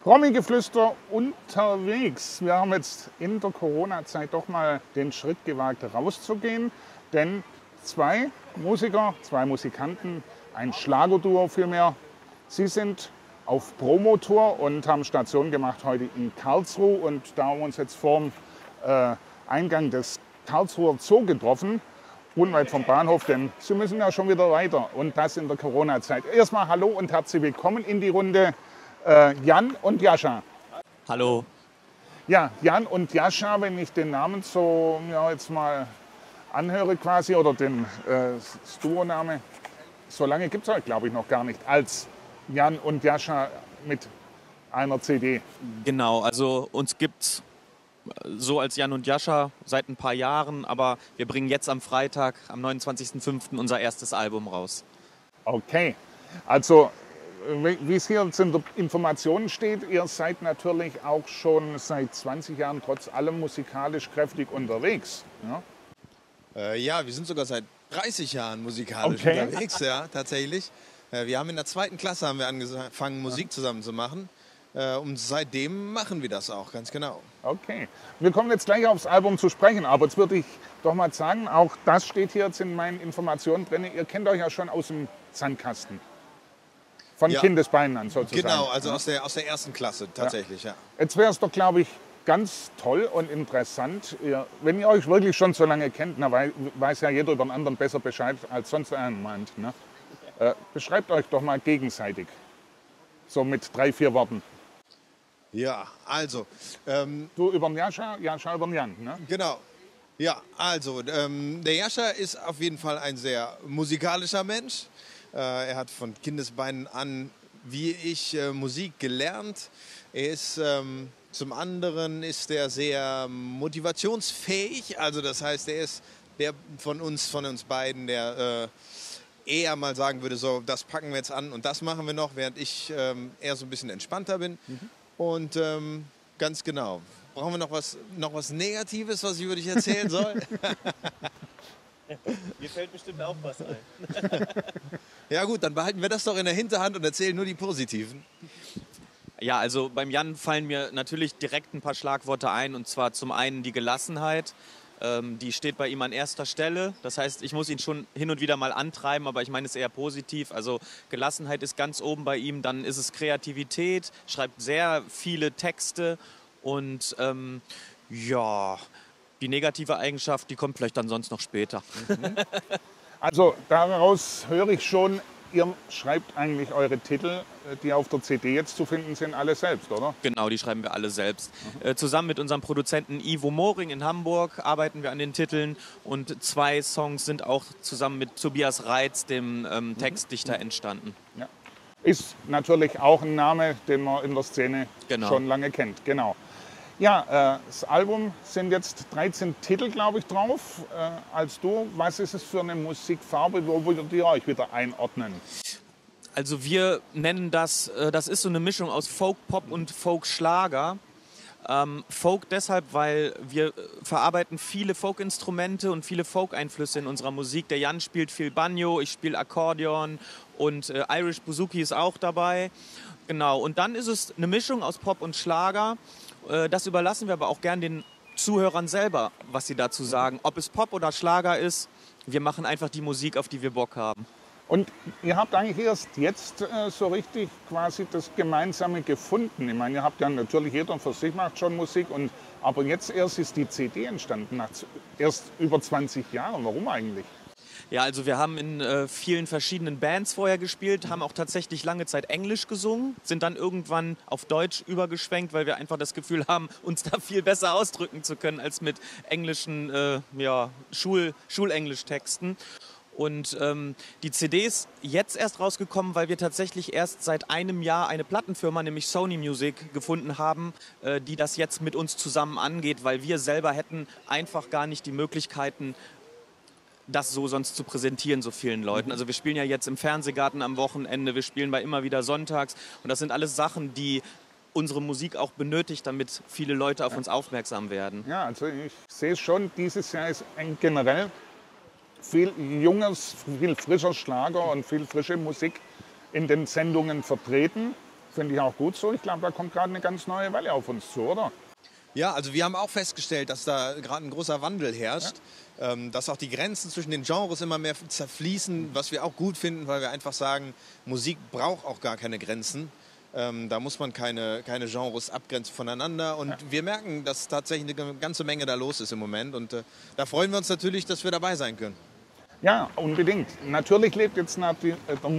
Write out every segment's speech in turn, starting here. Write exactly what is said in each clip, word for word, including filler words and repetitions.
Promi-Geflüster unterwegs. Wir haben jetzt in der Corona-Zeit doch mal den Schritt gewagt, rauszugehen. Denn zwei Musiker, zwei Musikanten, ein Schlagerduo vielmehr, sie sind auf Promotour und haben Station gemacht heute in Karlsruhe. Und da haben wir uns jetzt vorm äh, Eingang des Karlsruher Zoo getroffen, unweit vom Bahnhof, denn sie müssen ja schon wieder weiter. Und das in der Corona-Zeit. Erstmal hallo und herzlich willkommen in die Runde. Äh, Jan und Jascha. Hallo. Ja, Jan und Jascha, wenn ich den Namen so ja, jetzt mal anhöre quasi, oder den äh, Duo-Name, so lange gibt es euch, glaube ich, noch gar nicht, als Jan und Jascha mit einer C D. Genau, also uns gibt's so als Jan und Jascha seit ein paar Jahren, aber wir bringen jetzt am Freitag, am neunundzwanzigsten fünften unser erstes Album raus. Okay, also wie es hier in der Information steht, ihr seid natürlich auch schon seit zwanzig Jahren trotz allem musikalisch kräftig unterwegs. Ja, äh, ja wir sind sogar seit dreißig Jahren musikalisch okay. unterwegs, ja, tatsächlich. Äh, wir haben in der zweiten Klasse haben wir angefangen, Musik zusammen zu machen. Äh, und seitdem machen wir das auch, ganz genau. Okay, wir kommen jetzt gleich aufs Album zu sprechen, aber jetzt würde ich doch mal sagen, auch das steht hier jetzt in meinen Informationen drin, ihr kennt euch ja schon aus dem Sandkasten. Von ja. Kindesbeinen an sozusagen. Genau, also ja. aus, der, aus der ersten Klasse tatsächlich, ja. ja. Jetzt wäre es doch, glaube ich, ganz toll und interessant, ihr, wenn ihr euch wirklich schon so lange kennt, na, weil, weiß ja jeder über den anderen besser Bescheid als sonst einer meint. Ne? Äh, beschreibt euch doch mal gegenseitig, so mit drei, vier Worten. Ja, also... Ähm, du über den Jascha, Jascha über den Jan, ne? Genau. Ja, also ähm, der Jascha ist auf jeden Fall ein sehr musikalischer Mensch. Er hat von Kindesbeinen an, wie ich, äh, Musik gelernt. Er ist, ähm, zum anderen ist er sehr motivationsfähig. Also das heißt, er ist der von uns, von uns beiden, der äh, eher mal sagen würde, so, das packen wir jetzt an und das machen wir noch, während ich ähm, eher so ein bisschen entspannter bin. Mhm. Und ähm, ganz genau. Brauchen wir noch was, noch was Negatives, was ich über dich erzählen soll? Mir fällt bestimmt auch was ein. Ja gut, dann behalten wir das doch in der Hinterhand und erzählen nur die Positiven. Ja, also beim Jan fallen mir natürlich direkt ein paar Schlagworte ein. Und zwar zum einen die Gelassenheit. Ähm, die steht bei ihm an erster Stelle. Das heißt, ich muss ihn schon hin und wieder mal antreiben, aber ich meine es eher positiv. Also Gelassenheit ist ganz oben bei ihm. Dann ist es Kreativität, schreibt sehr viele Texte und ähm, ja... Die negative Eigenschaft, die kommt vielleicht dann sonst noch später. Mhm. Also daraus höre ich schon, ihr schreibt eigentlich eure Titel, die auf der C D jetzt zu finden sind, alle selbst, oder? Genau, die schreiben wir alle selbst. Mhm. Äh, zusammen mit unserem Produzenten Ivo Moring in Hamburg arbeiten wir an den Titeln. Und zwei Songs sind auch zusammen mit Tobias Reitz, dem ähm, Textdichter, mhm. entstanden. Ja. Ist natürlich auch ein Name, den man in der Szene genau. schon lange kennt. Genau. Ja, äh, das Album sind jetzt dreizehn Titel, glaube ich, drauf. Äh, als du, was ist es für eine Musikfarbe? Wo würdet ihr euch wieder einordnen? Also wir nennen das, äh, das ist so eine Mischung aus Folk, Pop und Folk-Schlager. Ähm, Folk deshalb, weil wir verarbeiten viele Folk-Instrumente und viele Folk-Einflüsse in unserer Musik. Der Jan spielt viel Banjo, ich spiele Akkordeon und äh, Irish Bouzouki ist auch dabei. Genau, und dann ist es eine Mischung aus Pop und Schlager. Das überlassen wir aber auch gern den Zuhörern selber, was sie dazu sagen. Ob es Pop oder Schlager ist, wir machen einfach die Musik, auf die wir Bock haben. Und ihr habt eigentlich erst jetzt äh, so richtig quasi das Gemeinsame gefunden. Ich meine, ihr habt ja natürlich, jeder für sich macht schon Musik, und, aber jetzt erst ist die C D entstanden, nach erst über zwanzig Jahren. Warum eigentlich? Ja, also wir haben in äh, vielen verschiedenen Bands vorher gespielt, haben auch tatsächlich lange Zeit Englisch gesungen, sind dann irgendwann auf Deutsch übergeschwenkt, weil wir einfach das Gefühl haben, uns da viel besser ausdrücken zu können als mit englischen äh, ja, Schul Schulenglisch-Texten. Und ähm, die C D ist jetzt erst rausgekommen, weil wir tatsächlich erst seit einem Jahr eine Plattenfirma, nämlich Sony Music, gefunden haben, äh, die das jetzt mit uns zusammen angeht, weil wir selber hätten einfach gar nicht die Möglichkeiten, das so sonst zu präsentieren, so vielen Leuten. Also wir spielen ja jetzt im Fernsehgarten am Wochenende, wir spielen bei immer wieder sonntags, und das sind alles Sachen, die unsere Musik auch benötigt, damit viele Leute auf uns aufmerksam werden. Ja, also ich sehe schon, dieses Jahr ist ein generell viel junges, viel frischer Schlager und viel frische Musik in den Sendungen vertreten. Finde ich auch gut so. Ich glaube, da kommt gerade eine ganz neue Welle auf uns zu, oder? Ja, also wir haben auch festgestellt, dass da gerade ein großer Wandel herrscht, ja. ähm, dass auch die Grenzen zwischen den Genres immer mehr zerfließen, was wir auch gut finden, weil wir einfach sagen, Musik braucht auch gar keine Grenzen. Ähm, da muss man keine, keine Genres abgrenzen voneinander und ja. wir merken, dass tatsächlich eine ganze Menge da los ist im Moment und äh, da freuen wir uns natürlich, dass wir dabei sein können. Ja, unbedingt. Natürlich lebt jetzt der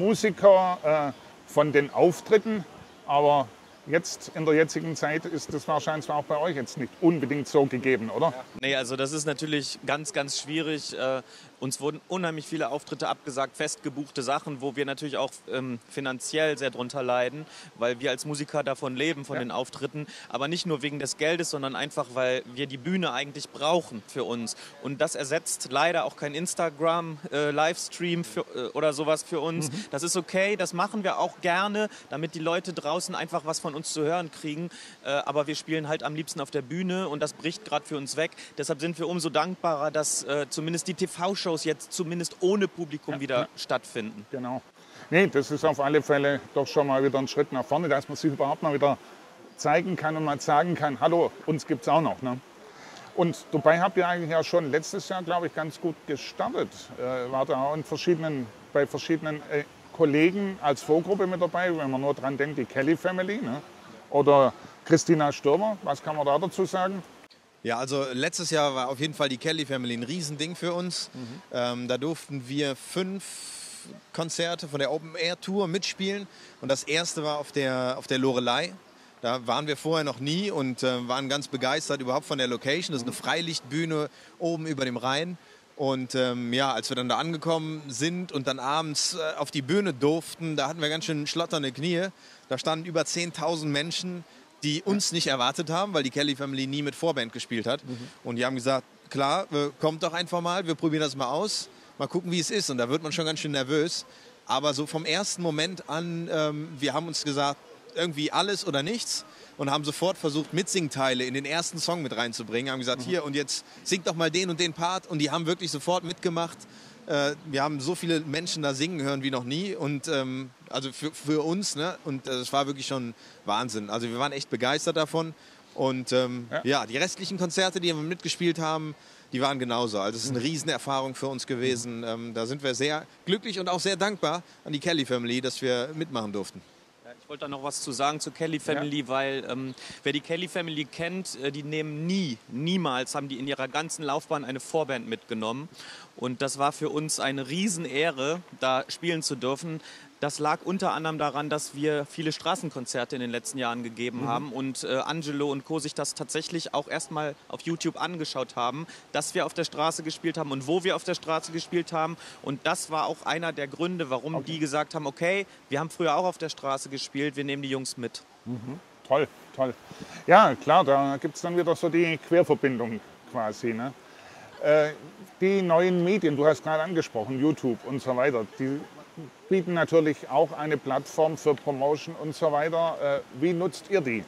Musiker äh, von den Auftritten, aber jetzt in der jetzigen Zeit ist das wahrscheinlich auch bei euch jetzt nicht unbedingt so gegeben, oder? Nee, also das ist natürlich ganz, ganz schwierig. Äh, uns wurden unheimlich viele Auftritte abgesagt, festgebuchte Sachen, wo wir natürlich auch ähm, finanziell sehr drunter leiden, weil wir als Musiker davon leben, von ja. den Auftritten. Aber nicht nur wegen des Geldes, sondern einfach, weil wir die Bühne eigentlich brauchen für uns. Und das ersetzt leider auch kein Instagram-Livestream äh, äh, oder sowas für uns. Mhm. Das ist okay, das machen wir auch gerne, damit die Leute draußen einfach was von uns zu hören kriegen. Äh, aber wir spielen halt am liebsten auf der Bühne und das bricht gerade für uns weg. Deshalb sind wir umso dankbarer, dass äh, zumindest die T V-Shows jetzt zumindest ohne Publikum ja, wieder ja. stattfinden. Genau. Nee, das ist auf alle Fälle doch schon mal wieder ein Schritt nach vorne, dass man sich überhaupt mal wieder zeigen kann und mal sagen kann, hallo, uns gibt es auch noch. Ne? Und dabei habt ihr eigentlich ja schon letztes Jahr, glaube ich, ganz gut gestartet. Äh, war da auch in verschiedenen, bei verschiedenen äh, Kollegen als Vorgruppe mit dabei, wenn man nur dran denkt, die Kelly Family, ne? Oder Christina Stürmer. Was kann man da dazu sagen? Ja, also letztes Jahr war auf jeden Fall die Kelly Family ein Riesending für uns. Mhm. Ähm, da durften wir fünf Konzerte von der Open Air Tour mitspielen und das erste war auf der, auf der Loreley. Da waren wir vorher noch nie und äh, waren ganz begeistert überhaupt von der Location. Das ist eine Freilichtbühne oben über dem Rhein. Und ähm, ja, als wir dann da angekommen sind und dann abends äh, auf die Bühne durften, da hatten wir ganz schön schlotternde Knie. Da standen über zehntausend Menschen, die uns nicht erwartet haben, weil die Kelly Family nie mit Vorband gespielt hat. Mhm. Und die haben gesagt, klar, äh, kommt doch einfach mal, wir probieren das mal aus, mal gucken, wie es ist. Und da wird man schon ganz schön nervös. Aber so vom ersten Moment an, ähm, wir haben uns gesagt, irgendwie alles oder nichts. Und haben sofort versucht, Mitsingteile in den ersten Song mit reinzubringen. Haben gesagt, mhm. hier und jetzt singt doch mal den und den Part. Und die haben wirklich sofort mitgemacht. Äh, wir haben so viele Menschen da singen hören wie noch nie. Und ähm, also für, für uns, ne? Und das äh, war wirklich schon Wahnsinn. Also wir waren echt begeistert davon. Und ähm, ja. ja, die restlichen Konzerte, die wir mitgespielt haben, die waren genauso. Also es ist eine Riesenerfahrung für uns gewesen. Ähm, da sind wir sehr glücklich und auch sehr dankbar an die Kelly Family, dass wir mitmachen durften. Ich wollte da noch was zu sagen zur Kelly Family, ja. weil ähm, wer die Kelly Family kennt, äh, die nehmen nie, niemals haben die in ihrer ganzen Laufbahn eine Vorband mitgenommen. Und das war für uns eine Riesenehre, da spielen zu dürfen. Das lag unter anderem daran, dass wir viele Straßenkonzerte in den letzten Jahren gegeben mhm. haben und äh, Angelo und Co. sich das tatsächlich auch erstmal auf YouTube angeschaut haben, dass wir auf der Straße gespielt haben und wo wir auf der Straße gespielt haben. Und das war auch einer der Gründe, warum okay. die gesagt haben, okay, wir haben früher auch auf der Straße gespielt, wir nehmen die Jungs mit. Mhm. Toll, toll. Ja, klar, da gibt es dann wieder so die Querverbindung quasi. Ne? Äh, die neuen Medien, du hast gerade angesprochen, YouTube und so weiter, die bieten natürlich auch eine Plattform für Promotion und so weiter. Äh, wie nutzt ihr die?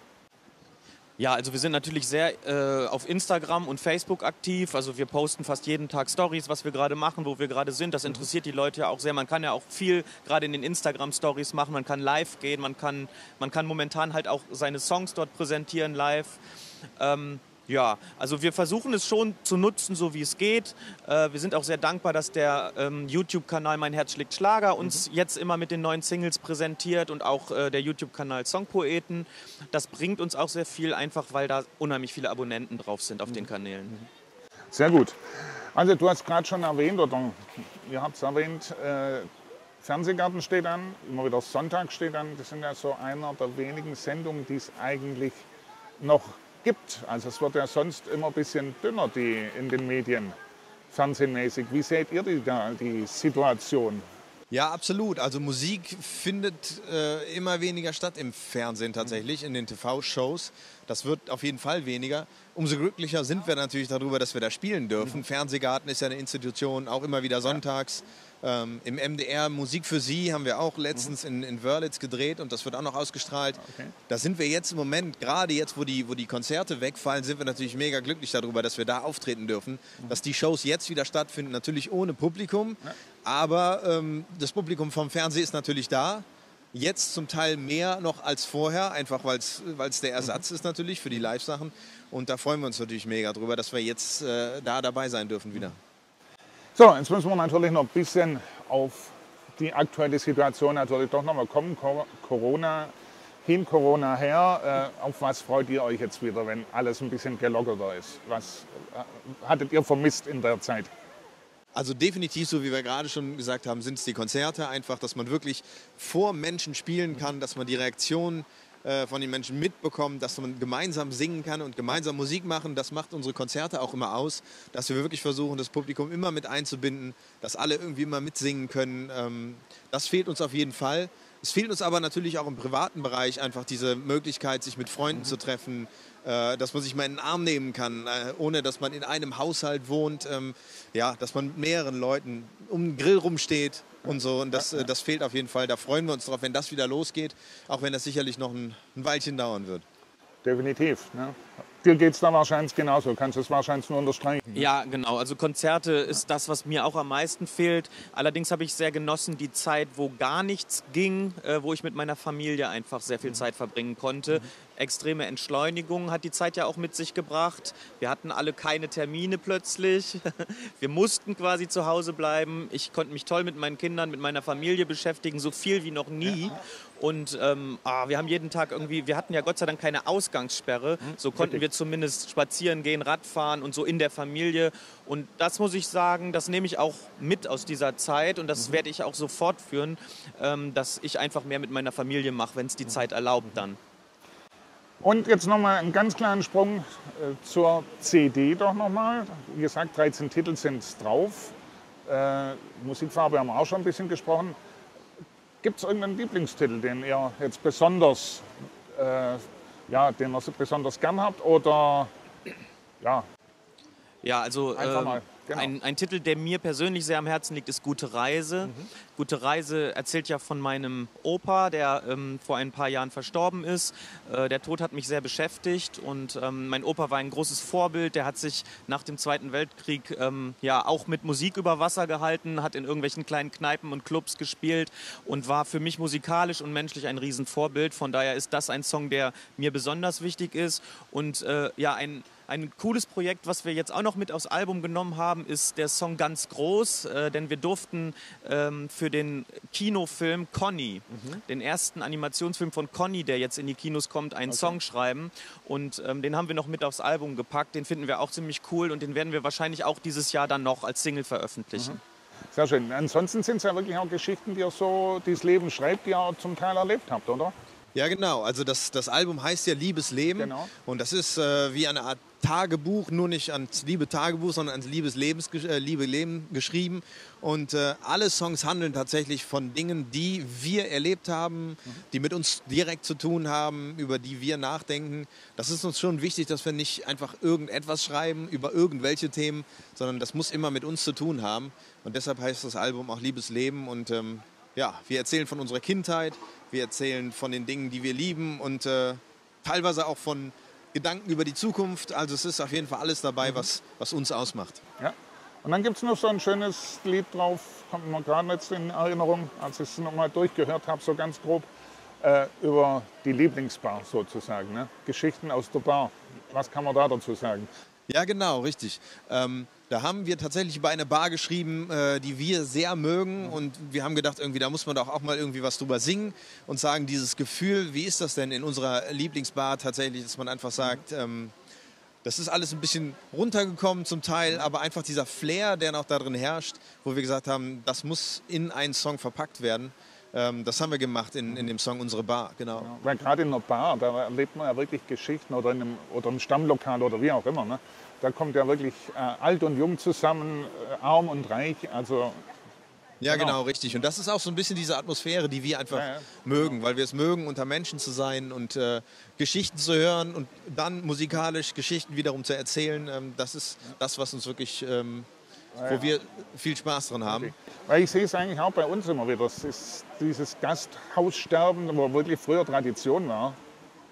Ja, also wir sind natürlich sehr äh, auf Instagram und Facebook aktiv. Also wir posten fast jeden Tag Stories, was wir gerade machen, wo wir gerade sind. Das interessiert die Leute ja auch sehr. Man kann ja auch viel gerade in den Instagram-Stories machen. Man kann live gehen, man kann, man kann momentan halt auch seine Songs dort präsentieren live. Ähm, Ja, also wir versuchen es schon zu nutzen, so wie es geht. Äh, wir sind auch sehr dankbar, dass der ähm, YouTube-Kanal Mein Herz schlägt Schlager uns mhm. jetzt immer mit den neuen Singles präsentiert und auch äh, der YouTube-Kanal Songpoeten. Das bringt uns auch sehr viel, einfach weil da unheimlich viele Abonnenten drauf sind auf mhm. den Kanälen. Sehr gut. Also du hast gerade schon erwähnt, oder ihr habt es erwähnt, äh, Fernsehgarten steht an, immer wieder Sonntag steht an. Das sind ja so einer der wenigen Sendungen, die es eigentlich noch gibt. Also es wird ja sonst immer ein bisschen dünner die in den Medien, fernsehmäßig. Wie seht ihr die, die Situation? Ja, absolut. Also Musik findet äh, immer weniger statt im Fernsehen tatsächlich, in den T V-Shows. Das wird auf jeden Fall weniger. Umso glücklicher sind wir natürlich darüber, dass wir da spielen dürfen. Mhm. Fernsehgarten ist ja eine Institution, auch immer wieder sonntags. Ähm, Im M D R Musik für Sie haben wir auch letztens mhm. in, in Wörlitz gedreht und das wird auch noch ausgestrahlt. Okay. Da sind wir jetzt im Moment, gerade jetzt, wo die, wo die Konzerte wegfallen, sind wir natürlich mega glücklich darüber, dass wir da auftreten dürfen. Mhm. Dass die Shows jetzt wieder stattfinden, natürlich ohne Publikum. Ja. Aber ähm, das Publikum vom Fernsehen ist natürlich da. Jetzt zum Teil mehr noch als vorher, einfach weil es der Ersatz ist natürlich für die Live-Sachen. Und da freuen wir uns natürlich mega drüber, dass wir jetzt äh, da dabei sein dürfen wieder. So, jetzt müssen wir natürlich noch ein bisschen auf die aktuelle Situation natürlich doch noch mal kommen. Corona hin, Corona her. Äh, auf was freut ihr euch jetzt wieder, wenn alles ein bisschen gelockerter ist? Was äh, hattet ihr vermisst in der Zeit? Also definitiv, so wie wir gerade schon gesagt haben, sind es die Konzerte einfach, dass man wirklich vor Menschen spielen kann, dass man die Reaktion äh, von den Menschen mitbekommt, dass man gemeinsam singen kann und gemeinsam Musik machen. Das macht unsere Konzerte auch immer aus, dass wir wirklich versuchen, das Publikum immer mit einzubinden, dass alle irgendwie immer mitsingen können. Ähm, das fehlt uns auf jeden Fall. Es fehlt uns aber natürlich auch im privaten Bereich einfach diese Möglichkeit, sich mit Freunden mhm. zu treffen, äh, dass man sich mal in den Arm nehmen kann, äh, ohne dass man in einem Haushalt wohnt, ähm, ja, dass man mit mehreren Leuten um den Grill rumsteht und so. Und das, äh, das fehlt auf jeden Fall. Da freuen wir uns drauf, wenn das wieder losgeht, auch wenn das sicherlich noch ein, ein Weilchen dauern wird. Definitiv. Ne? Dir geht es da wahrscheinlich genauso. Kannst du es wahrscheinlich nur unterstreichen? Ne? Ja, genau. Also Konzerte ist das, was mir auch am meisten fehlt. Allerdings habe ich sehr genossen die Zeit, wo gar nichts ging, äh, wo ich mit meiner Familie einfach sehr viel Zeit verbringen konnte. Mhm. Extreme Entschleunigung hat die Zeit ja auch mit sich gebracht. Wir hatten alle keine Termine plötzlich. Wir mussten quasi zu Hause bleiben. Ich konnte mich toll mit meinen Kindern, mit meiner Familie beschäftigen, so viel wie noch nie. Und ähm, ah, wir haben jeden Tag irgendwie, wir hatten ja Gott sei Dank keine Ausgangssperre. So konnten wir zumindest spazieren gehen, Radfahren und so in der Familie. Und das muss ich sagen, das nehme ich auch mit aus dieser Zeit und das werde ich auch so fortführen, ähm, dass ich einfach mehr mit meiner Familie mache, wenn es die Zeit erlaubt dann. Und jetzt nochmal einen ganz kleinen Sprung äh, zur C D doch nochmal. Wie gesagt, dreizehn Titel sind drauf. Äh, Musikfarbe haben wir auch schon ein bisschen gesprochen. Gibt es irgendeinen Lieblingstitel, den ihr jetzt besonders, äh, ja, den ihr besonders gern habt? Oder ja, ja also einfach ähm, mal. Genau. Ein, ein Titel, der mir persönlich sehr am Herzen liegt, ist Gute Reise. Mhm. Gute Reise erzählt ja von meinem Opa, der ähm, vor ein paar Jahren verstorben ist. Äh, der Tod hat mich sehr beschäftigt und ähm, mein Opa war ein großes Vorbild. Der hat sich nach dem Zweiten Weltkrieg ähm, ja auch mit Musik über Wasser gehalten, hat in irgendwelchen kleinen Kneipen und Clubs gespielt und war für mich musikalisch und menschlich ein Riesenvorbild. Von daher ist das ein Song, der mir besonders wichtig ist und äh, ja ein Ein cooles Projekt, was wir jetzt auch noch mit aufs Album genommen haben, ist der Song Ganz groß, äh, denn wir durften ähm, für den Kinofilm Conny, mhm. den ersten Animationsfilm von Conny, der jetzt in die Kinos kommt, einen okay. Song schreiben und ähm, den haben wir noch mit aufs Album gepackt. Den finden wir auch ziemlich cool und den werden wir wahrscheinlich auch dieses Jahr dann noch als Single veröffentlichen. Mhm. Sehr schön. Ansonsten sind es ja wirklich auch Geschichten, die ihr so dieses Leben schreibt, die ihr auch zum Teil erlebt habt, oder? Ja, genau. Also das, das Album heißt ja Liebes Leben. Genau. Und das ist äh, wie eine Art Tagebuch, nur nicht ans liebe Tagebuch, sondern ans liebes Lebens, äh, liebe Leben geschrieben. Und äh, alle Songs handeln tatsächlich von Dingen, die wir erlebt haben, mhm. die mit uns direkt zu tun haben, über die wir nachdenken. Das ist uns schon wichtig, dass wir nicht einfach irgendetwas schreiben über irgendwelche Themen, sondern das muss immer mit uns zu tun haben. Und deshalb heißt das Album auch Liebes Leben. Und ähm, ja, wir erzählen von unserer Kindheit. Wir erzählen von den Dingen, die wir lieben und äh, teilweise auch von Gedanken über die Zukunft. Also es ist auf jeden Fall alles dabei, mhm. was, was uns ausmacht. Ja. Und dann gibt es noch so ein schönes Lied drauf, kommt mir gerade jetzt in Erinnerung, als ich es nochmal durchgehört habe, so ganz grob, äh, über die Lieblingsbar sozusagen. Ne? Geschichten aus der Bar. Was kann man da dazu sagen? Ja, genau, richtig. Ähm, da haben wir tatsächlich über eine Bar geschrieben, äh, die wir sehr mögen. Und wir haben gedacht, irgendwie, da muss man doch auch mal irgendwie was drüber singen und sagen, dieses Gefühl, wie ist das denn in unserer Lieblingsbar tatsächlich, dass man einfach sagt, ähm, das ist alles ein bisschen runtergekommen zum Teil, aber einfach dieser Flair, der noch da drin herrscht, wo wir gesagt haben, das muss in einen Song verpackt werden. Ähm, das haben wir gemacht in, in dem Song Unsere Bar, genau. Ja, weil gerade in einer Bar, da erlebt man ja wirklich Geschichten oder in einem, oder im Stammlokal oder wie auch immer. Ne? Da kommt ja wirklich äh, alt und jung zusammen, äh, arm und reich. Also, ja, genau. genau, richtig. Und das ist auch so ein bisschen diese Atmosphäre, die wir einfach ja, ja. mögen, weil wir es mögen, unter Menschen zu sein und äh, Geschichten zu hören und dann musikalisch Geschichten wiederum zu erzählen. Ähm, das ist das, was uns wirklich, ähm, ja, wo ja. wir viel Spaß dran haben. Okay. Weil ich sehe es eigentlich auch bei uns immer wieder. Es ist dieses Gasthaussterben, wo wirklich früher Tradition war.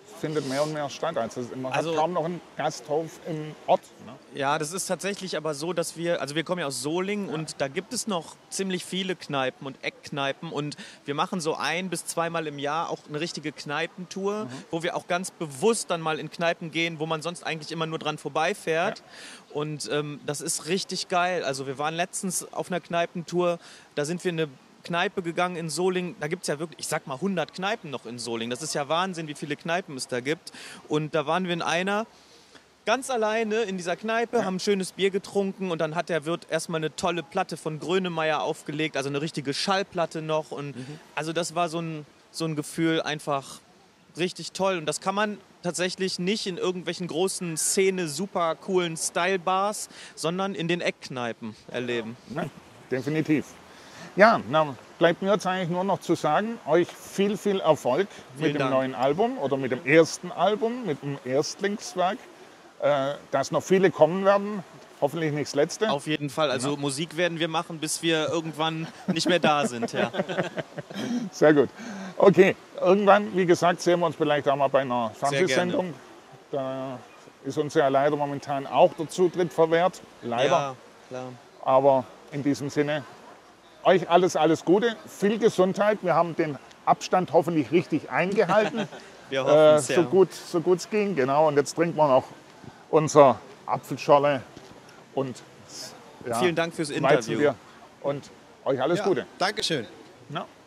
findet mehr und mehr statt. Also man Also- hat kaum noch einen Gasthof im Ort. Ne? Ja, das ist tatsächlich aber so, dass wir, also wir kommen ja aus Solingen und da gibt es noch ziemlich viele Kneipen und Eckkneipen und wir machen so ein bis zweimal im Jahr auch eine richtige Kneipentour, wo wir auch ganz bewusst dann mal in Kneipen gehen, wo man sonst eigentlich immer nur dran vorbeifährt. Und ähm, das ist richtig geil. Also wir waren letztens auf einer Kneipentour, da sind wir in eine Kneipe gegangen in Solingen. Da gibt es ja wirklich, ich sag mal, hundert Kneipen noch in Solingen. Das ist ja Wahnsinn, wie viele Kneipen es da gibt. Und da waren wir in einer ganz alleine in dieser Kneipe, haben ein schönes Bier getrunken und dann hat der Wirt erstmal eine tolle Platte von Grönemeyer aufgelegt, also eine richtige Schallplatte noch. Und also das war so ein, so ein Gefühl einfach richtig toll. Und das kann man tatsächlich nicht in irgendwelchen großen Szene, super coolen Style-Bars, sondern in den Eckkneipen erleben. Ja, definitiv. Ja, na, bleibt mir jetzt eigentlich nur noch zu sagen, euch viel, viel Erfolg Vielen mit dem Dank. neuen Album oder mit dem ersten Album, mit dem Erstlingswerk. Äh, dass noch viele kommen werden, hoffentlich nicht das letzte. Auf jeden Fall. Also Musik werden wir machen, bis wir irgendwann nicht mehr da sind. Ja. Sehr gut. Okay, irgendwann, wie gesagt, sehen wir uns vielleicht auch mal bei einer Fernsehsendung. Da ist uns ja leider momentan auch der Zutritt verwehrt. Leider. Ja, klar. Aber in diesem Sinne, euch alles, alles Gute, viel Gesundheit. Wir haben den Abstand hoffentlich richtig eingehalten, Wir hoffen äh, es so ja. gut so gut es ging. Genau. Und jetzt trinken wir noch unser Apfelschorle und ja, Vielen Dank fürs Weizenbier. Interview. Und euch alles Ja, Gute. Dankeschön. Ja.